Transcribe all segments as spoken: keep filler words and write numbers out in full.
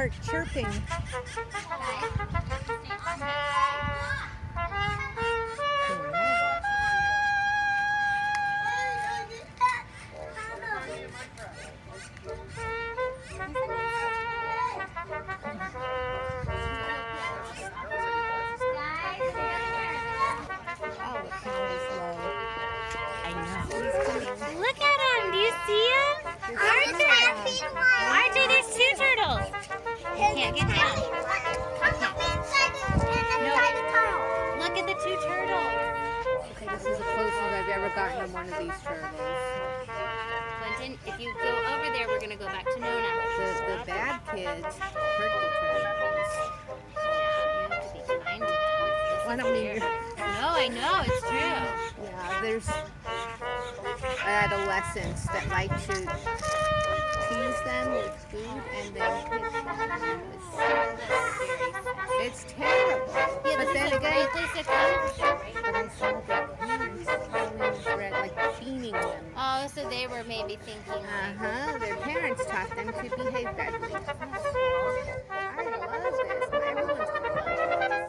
start chirping. Look at him! Do you see him? Archie, there's two turtles. You can't get down. No. Look at the two turtles. Okay, this is the closest I've ever gotten on one of these turtles. Quentin, if you go over there, we're going to go back to Nona. The, the bad kids hurt the turtles. Yeah, you have to be kind to them. Why don't we... No, I know, it's true. Yeah, there's adolescents that like to tease them with food and then hit them with sticks. It's terrible. Yeah, but then again, place to come. but I saw their parents throwing bread, like beating them. Oh, so they were maybe thinking like... Uh-huh, their parents taught them to behave badly. I love this. Everyone's going to love this.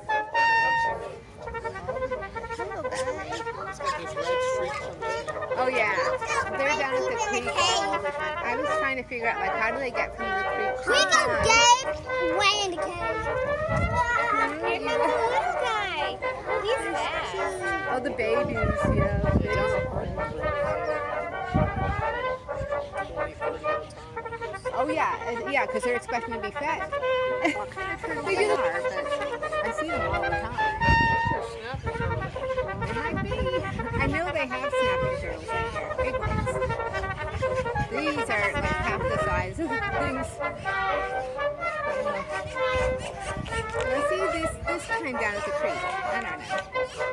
Hello, guys. Oh yeah, they're down at the creek all the time. I was trying to figure out, like, how do they get from the creek to We the go pond? game way in the cave. Here comes the little guy. Oh, he's fast. Oh, the babies, yeah. They don't. Oh yeah, uh, yeah, because they're expecting to be fed. They do are, but I see them all the time. It might be. I know they have snapping turtles in here, big ones. These are like half the size of the things. I see this this kind down at the creek. I don't know.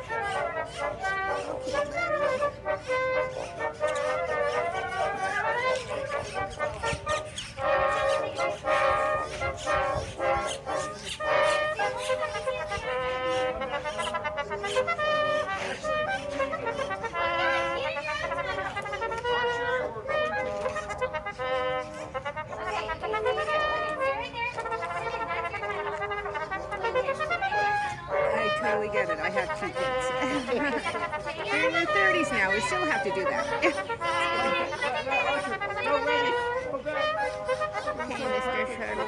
I totally get it. I have two kids. They're in their thirties now. We still have to do that. Okay, Mister Turtle.